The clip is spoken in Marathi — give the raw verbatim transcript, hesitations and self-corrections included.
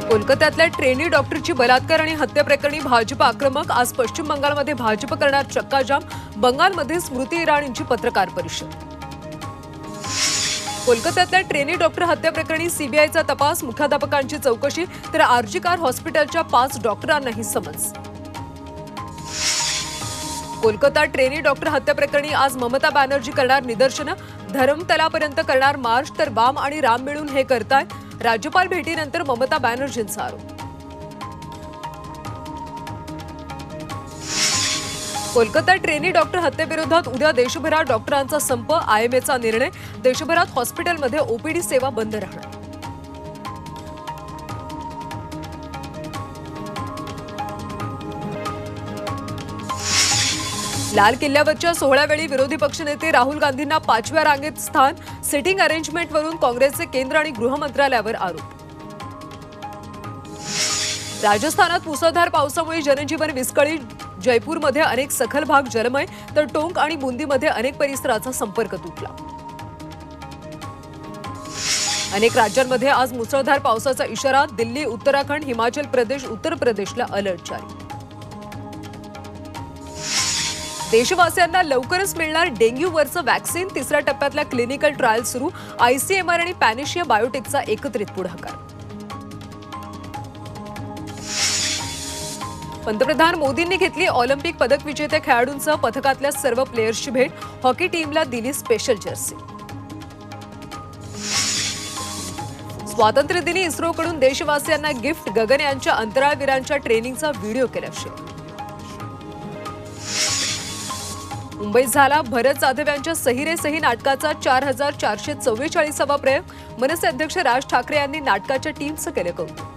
कोलकात्यातल्या ट्रेनी डॉक्टरची बलात्कार आणि हत्या प्रकरणी भाजप आक्रमक। आज पश्चिम बंगालमध्ये भाजप करणार चक्काजाम। बंगालमध्ये स्मृती इराणींची पत्रकार परिषद। कोलकात्यातल्या ट्रेनी डॉक्टर हत्या प्रकरणी सीबीआयचा तपास। मुख्याध्यापकांची चौकशी तर आरजी कार हॉस्पिटलच्या पाच डॉक्टरांनाही समन्स। कोलकाता ट्रेनी डॉक्टर हत्या प्रकरणी आज ममता बॅनर्जी करणार निदर्शनं। धरमतलापर्यंत करणार मार्च, तर वाम आणि राम मिळून हे करतायत। राज्यपाल भेटीनंतर ममता बॅनर्जींचा आरोप। कोलकाता ट्रेनी डॉक्टर हत्येविरोधात उद्या देशभरात डॉक्टरांचा संप। आयएमएचा निर्णय। देशभरात हॉस्पिटलमध्ये ओपीडी सेवा बंद राहणार। लाल किल्ल्यावरच्या सोहळ्यावेळी विरोधी पक्षनेते राहुल गांधींना पाचव्या रांगेत स्थान। सिटिंग अरेंजमेंटवरून काँग्रेसचे केंद्र आणि गृह मंत्रालयावर आरोप। राजस्थानात मुसळधार पावसामुळे जनजीवन विस्कळीत। जयपूरमध्ये अनेक सखल भाग जलमय, तर टोंक आणि बुंदीमध्ये अनेक परिसराचा संपर्क तुटला। अनेक राज्यांमध्ये आज मुसळधार पावसाचा इशारा। दिल्ली, उत्तराखंड, हिमाचल प्रदेश, उत्तर प्रदेशला अलर्ट जारी। देशवासियांना लवकरच मिळणार डेंग्यूवरचं वॅक्सिन। तिसऱ्या टप्प्यातल्या क्लिनिकल ट्रायल सुरू। आयसीएमआर आणि पॅनेशिया बायोटेकचा एकत्रित पुढाकार। पंतप्रधान मोदींनी घेतली ऑलिम्पिक पदक विजेत्या खेळाडूंसह पथकातल्या सर्व प्लेयर्सची भेट। हॉकी टीमला दिली स्पेशल जर्सी। स्वातंत्र्य दिनी इस्रोकडून देशवासियांना गिफ्ट। गगनयानच्या अंतराळवीरांच्या ट्रेनिंगचा व्हिडिओ केला शेअर। मुंबईत झाला भरत जाधव यांच्या सही रे सही नाटकाचा चार हजार चारशे चव्वेचाळीसावा प्रयोग। मनसे अध्यक्ष राज ठाकरे यांनी नाटकाच्या टीमचं केलं कौतुक।